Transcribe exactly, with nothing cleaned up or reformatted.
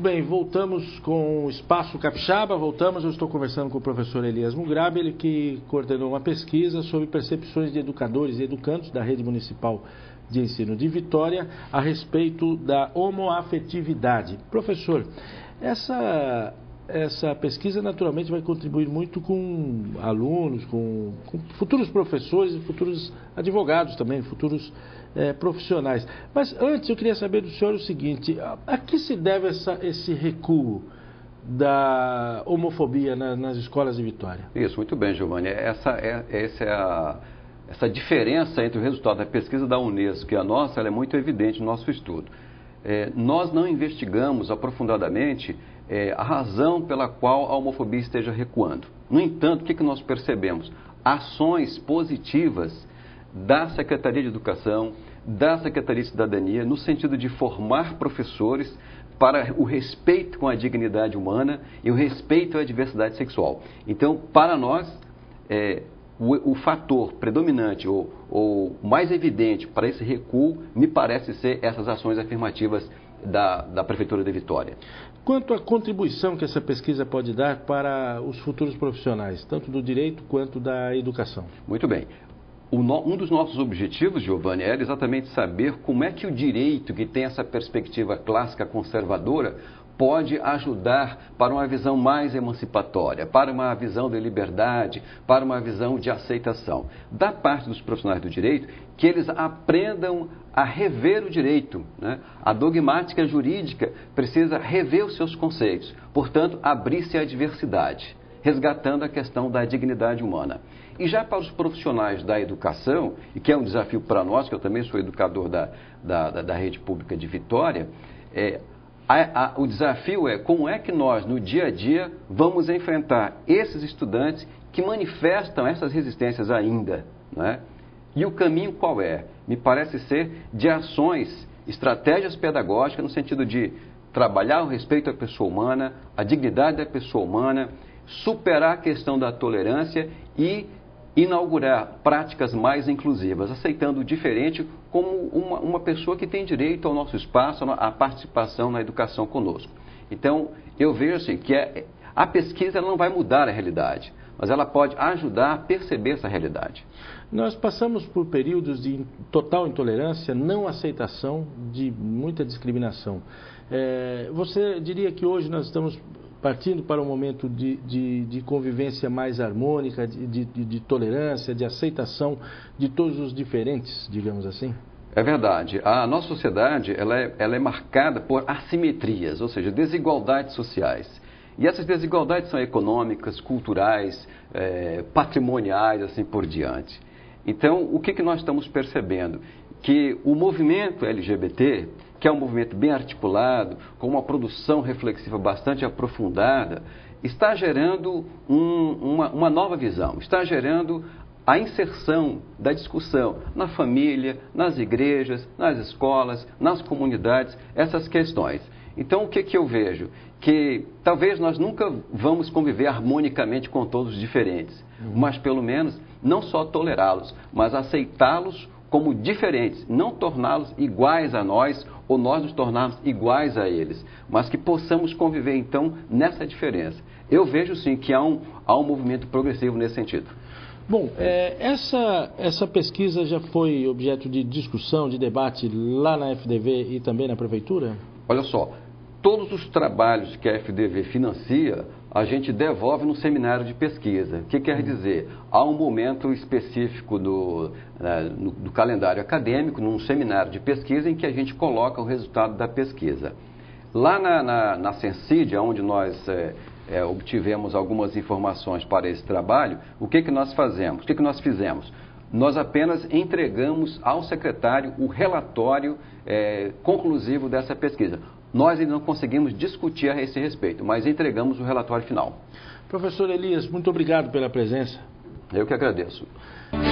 bem, voltamos com o Espaço Capixaba, voltamos, eu estou conversando com o professor Elias Mugrabi, ele que coordenou uma pesquisa sobre percepções de educadores e educandos da Rede Municipal de Ensino de Vitória a respeito da homoafetividade. Professor, essa, essa pesquisa naturalmente vai contribuir muito com alunos, com, com futuros professores e futuros advogados também, futuros É, profissionais. Mas antes eu queria saber do senhor o seguinte, a, a que se deve essa, esse recuo da homofobia na, nas escolas de Vitória? Isso, muito bem, Giovanni. Essa é, essa, é a, essa diferença entre o resultado da pesquisa da Unesco e a nossa, ela é muito evidente no nosso estudo. É, nós não investigamos aprofundadamente é, a razão pela qual a homofobia esteja recuando. No entanto, o que, que nós percebemos? Ações positivas da Secretaria de Educação, da Secretaria de Cidadania, no sentido de formar professores para o respeito com a dignidade humana e o respeito à diversidade sexual. Então, para nós, é, o, o fator predominante ou, ou mais evidente para esse recuo me parece ser essas ações afirmativas da, da Prefeitura de Vitória. Quanto à contribuição que essa pesquisa pode dar para os futuros profissionais, tanto do direito quanto da educação? Muito bem. Um dos nossos objetivos, Giovanni, era exatamente saber como é que o direito, que tem essa perspectiva clássica conservadora, pode ajudar para uma visão mais emancipatória, para uma visão de liberdade, para uma visão de aceitação. Da parte dos profissionais do direito, que eles aprendam a rever o direito, né? A dogmática jurídica precisa rever os seus conceitos, portanto, abrir-se à diversidade, resgatando a questão da dignidade humana. E já para os profissionais da educação, e que é um desafio para nós, que eu também sou educador da, da, da, da rede pública de Vitória, é, a, a, o desafio é como é que nós, no dia a dia, vamos enfrentar esses estudantes que manifestam essas resistências ainda, né? E o caminho qual é? Me parece ser de ações, estratégias pedagógicas, no sentido de trabalhar o respeito à pessoa humana, a dignidade da pessoa humana, superar a questão da tolerância e inaugurar práticas mais inclusivas, aceitando o diferente como uma, uma pessoa que tem direito ao nosso espaço, à participação na educação conosco. Então, eu vejo assim, que é, a pesquisa ela não vai mudar a realidade, mas ela pode ajudar a perceber essa realidade. Nós passamos por períodos de total intolerância, não aceitação, de muita discriminação. É, você diria que hoje nós estamos partindo para um momento de, de, de convivência mais harmônica, de, de, de tolerância, de aceitação de todos os diferentes, digamos assim? É verdade. A nossa sociedade ela é, ela é marcada por assimetrias, ou seja, desigualdades sociais. E essas desigualdades são econômicas, culturais, é, patrimoniais, assim por diante. Então, o que, que nós estamos percebendo? Que o movimento L G B T, que é um movimento bem articulado, com uma produção reflexiva bastante aprofundada, está gerando um, uma, uma nova visão, está gerando a inserção da discussão na família, nas igrejas, nas escolas, nas comunidades, essas questões. Então, o que, que eu vejo? Que talvez nós nunca vamos conviver harmonicamente com todos os diferentes, uhum. mas pelo menos não só tolerá-los, mas aceitá-los como diferentes, não torná-los iguais a nós ou nós nos tornarmos iguais a eles, mas que possamos conviver então nessa diferença. Eu vejo sim que há um, há um movimento progressivo nesse sentido. Bom, é, essa, essa pesquisa já foi objeto de discussão, de debate lá na F D V e também na Prefeitura? Olha só, todos os trabalhos que a F D V financia, a gente devolve no seminário de pesquisa. O que quer dizer? Há um momento específico do, no, do calendário acadêmico, num seminário de pesquisa, em que a gente coloca o resultado da pesquisa. Lá na, na, na Censídia, onde nós é, é, obtivemos algumas informações para esse trabalho, o que, que nós fazemos? O que, que nós fizemos? Nós apenas entregamos ao secretário o relatório é, conclusivo dessa pesquisa. Nós ainda não conseguimos discutir a esse respeito, mas entregamos o relatório final. Professor Elias, muito obrigado pela presença. Eu que agradeço.